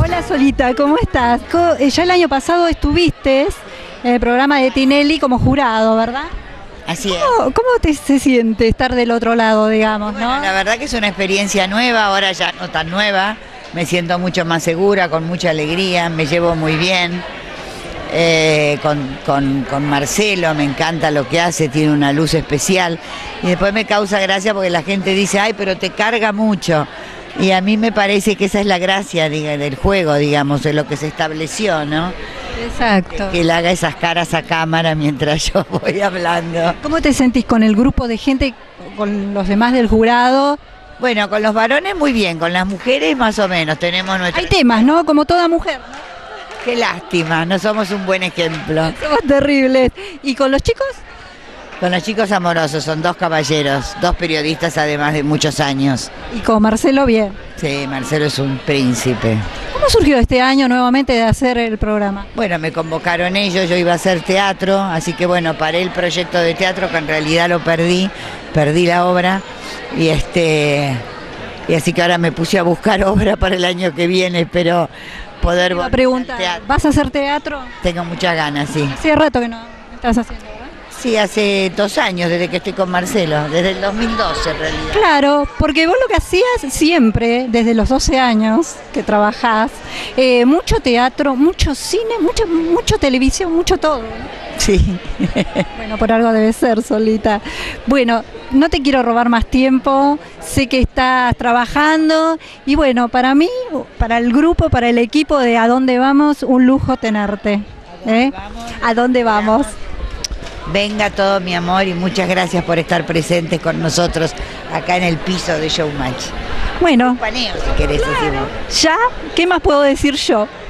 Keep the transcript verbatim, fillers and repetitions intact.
Hola Solita, ¿cómo estás? Co- eh, Ya el año pasado estuviste en el programa de Tinelli como jurado, ¿verdad? Así es. ¿Cómo, cómo te se siente estar del otro lado, digamos, Bueno, no? la verdad que es una experiencia nueva, ahora ya no tan nueva. Me siento mucho más segura, con mucha alegría, me llevo muy bien. Eh, con, con- con Marcelo, me encanta lo que hace, tiene una luz especial. Y después me causa gracia porque la gente dice, ay, pero te carga mucho. Y a mí me parece que esa es la gracia diga, del juego, digamos, de lo que se estableció, ¿no? Exacto. Que él haga esas caras a cámara mientras yo voy hablando. ¿Cómo te sentís con el grupo de gente, con los demás del jurado? Bueno, con los varones muy bien, con las mujeres más o menos, tenemos nuestra... Hay temas, ¿no? Como toda mujer, ¿no? Qué lástima, no somos un buen ejemplo. Somos terribles. ¿Y con los chicos? Con los chicos amorosos, son dos caballeros, dos periodistas además de muchos años. Y con Marcelo, bien. Sí, Marcelo es un príncipe. ¿Cómo surgió este año nuevamente de hacer el programa? Bueno, me convocaron ellos, yo iba a hacer teatro, así que bueno, paré el proyecto de teatro que en realidad lo perdí, perdí la obra y este y así que ahora me puse a buscar obra para el año que viene, espero poder Te iba a volver al preguntar, teatro. ¿vas a hacer teatro? Tengo muchas ganas, sí. Hace rato que no estás haciendo, ¿verdad? Sí, hace dos años desde que estoy con Marcelo, desde el dos mil doce en realidad. Claro, porque vos lo que hacías siempre, desde los doce años que trabajás, eh, mucho teatro, mucho cine, mucho, mucho televisión, mucho todo, ¿no? Sí. Bueno, por algo debe ser, Solita. Bueno, no te quiero robar más tiempo, sé que estás trabajando y bueno, para mí, para el grupo, para el equipo de A Dónde Vamos, un lujo tenerte. ¿Eh? ¿A dónde vamos? Venga todo mi amor y muchas gracias por estar presentes con nosotros acá en el piso de Showmatch. Bueno, Paneo si querés decirlo. ya, ¿qué más puedo decir yo?